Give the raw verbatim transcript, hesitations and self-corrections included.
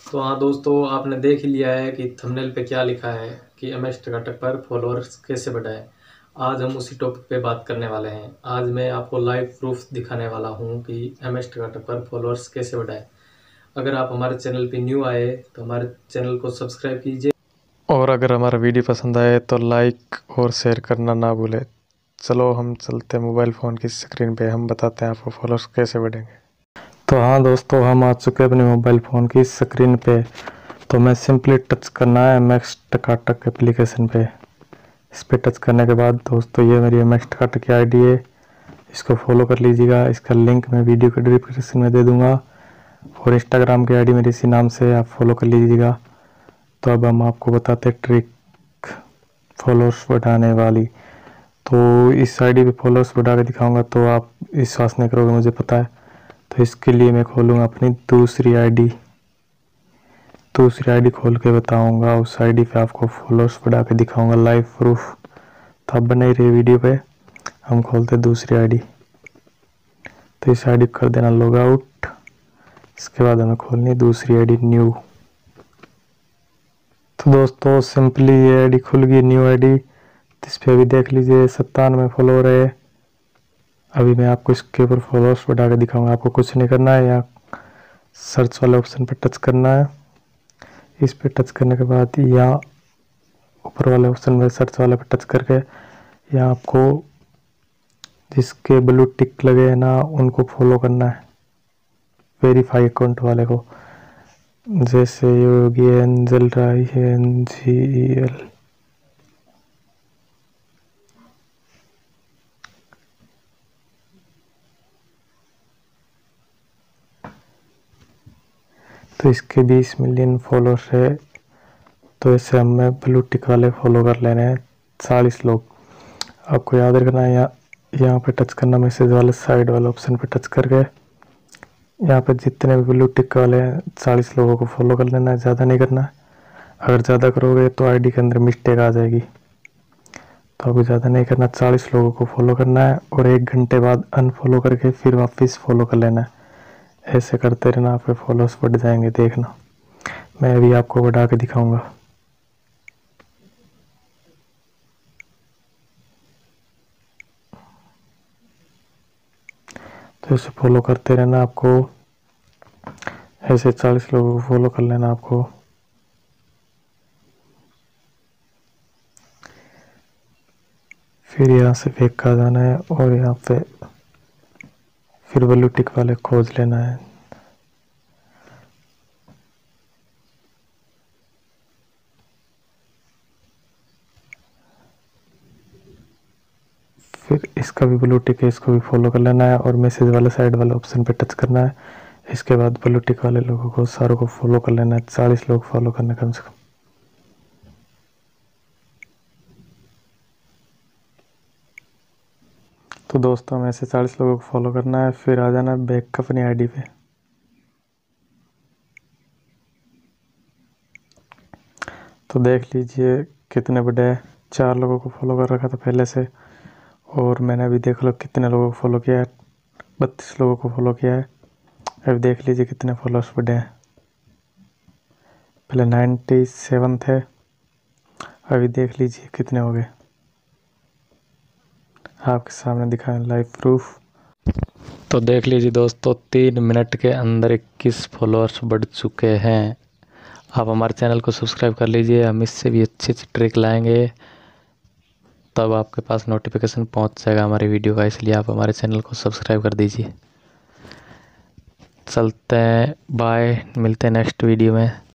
तो हाँ दोस्तों, आपने देख ही लिया है कि थंबनेल पे क्या लिखा है कि एम एस टकाटक पर फॉलोअर्स कैसे बढ़ाएं। आज हम उसी टॉपिक पे बात करने वाले हैं। आज मैं आपको लाइव प्रूफ दिखाने वाला हूँ कि एम एस टकाटक पर फॉलोअर्स कैसे बढ़ाएं। अगर आप हमारे चैनल पे न्यू आए तो हमारे चैनल को सब्सक्राइब कीजिए और अगर हमारा वीडियो पसंद आए तो लाइक और शेयर करना ना भूलें। चलो हम चलते हैं मोबाइल फ़ोन की स्क्रीन पे, हम बताते हैं आपको फॉलोअर्स कैसे बढ़ेंगे। तो हाँ दोस्तों, हम आ चुके हैं अपने मोबाइल फ़ोन की स्क्रीन पे। तो मैं सिंपली टच करना है एम एक्स टकाटक एप्लीकेशन पे। इस पे टच करने के बाद दोस्तों ये मेरी एम एक्स टकाटक की आई डी है, इसको फॉलो कर लीजिएगा। इसका लिंक मैं वीडियो के डिस्क्रिप्शन में दे दूँगा और इंस्टाग्राम की आई डी मेरी इसी नाम से आप फॉलो कर लीजिएगा। तो अब हम आपको बताते हैं ट्रिक फॉलोअर्स बढ़ाने वाली। तो इस आईडी पे फॉलोअर्स बढ़ा के दिखाऊंगा तो आप विश्वास नहीं करोगे, मुझे पता है। तो इसके लिए मैं खोलूंगा अपनी दूसरी आईडी दूसरी आईडी खोल के बताऊंगा। उस आईडी पे आपको फॉलोअर्स बढ़ा के दिखाऊंगा लाइव प्रूफ। तो अब बने रही वीडियो पे, हम खोलते दूसरी आईडी। तो इस आईडी कर देना लॉग आउट। इसके बाद हमें खोलनी दूसरी आईडी न्यू। तो दोस्तों सिंपली ये आईडी खुल गई, न्यू आईडी। इस पे अभी देख लीजिए सत्तानवे फॉलोअर है। अभी मैं आपको इसके ऊपर फॉलोअर्स बढ़ा के दिखाऊंगा। आपको कुछ नहीं करना है, यहाँ सर्च वाले ऑप्शन पे टच करना है। इस पे टच करने के बाद यहाँ ऊपर वाले ऑप्शन में सर्च वाले पे टच करके यहाँ आपको जिसके ब्लू टिक लगे है ना, उनको फॉलो करना है, वेरीफाई अकाउंट वाले को। जैसे योगी एंजल राय है, एन जी ई एल। तो इसके बीस मिलियन फॉलोअर्स है। तो ऐसे हमें ब्लू टिक वाले फॉलो कर लेने हैं चालीस लोग। आपको याद रखना है, यहाँ यहाँ पे टच करना, मैसेज वाले साइड वाले ऑप्शन पे टच करके यहाँ पे जितने भी ब्लू टिक वाले हैं चालीस लोगों को फॉलो कर लेना है, ज़्यादा नहीं करना है। अगर ज़्यादा करोगे तो आईडी के अंदर मिस्टेक आ जाएगी। तो आपको ज़्यादा नहीं करना, चालीस लोगों को फॉलो करना है और एक घंटे बाद अनफॉलो करके फिर वापस फॉलो कर लेना है। ऐसे करते रहना, आपके फॉलोअर्स बढ़ जाएंगे। देखना, मैं अभी आपको बढ़ा के दिखाऊंगा। तो इसे फॉलो करते रहना, आपको ऐसे चालीस लोगों को फॉलो कर लेना आपको। फिर यहाँ से बैक आ जाना है और यहाँ पे फिर ब्लू टिक वाले खोज लेना है। फिर इसका भी ब्लू टिक है, इसको भी फॉलो कर लेना है और मैसेज वाले साइड वाले ऑप्शन पे टच करना है। इसके बाद ब्लू टिक वाले लोगों को सारों को फॉलो कर लेना है, चालीस लोग फॉलो करने कम से कम। तो दोस्तों हमें ऐसे चालीस लोगों को फॉलो करना है, फिर आ जाना है बैक अपनी आईडी पे। तो देख लीजिए कितने बड़े हैं। चार लोगों को फॉलो कर रखा था पहले से, और मैंने अभी देख लो कितने लोगों को फॉलो किया है, बत्तीस लोगों को फॉलो किया है। अभी देख लीजिए कितने फॉलोअर्स बढ़े हैं। पहले नाइन्टी सेवन थे, अभी देख लीजिए कितने हो गए। आपके सामने दिखाएं लाइव प्रूफ। तो देख लीजिए दोस्तों, तीन मिनट के अंदर इक्कीस फॉलोअर्स बढ़ चुके हैं। आप हमारे चैनल को सब्सक्राइब कर लीजिए, हम इससे भी अच्छी अच्छी ट्रिक लाएंगे, तब आपके पास नोटिफिकेशन पहुंच जाएगा हमारी वीडियो का। इसलिए आप हमारे चैनल को सब्सक्राइब कर दीजिए। चलते हैं, बाय, मिलते हैं नेक्स्ट वीडियो में।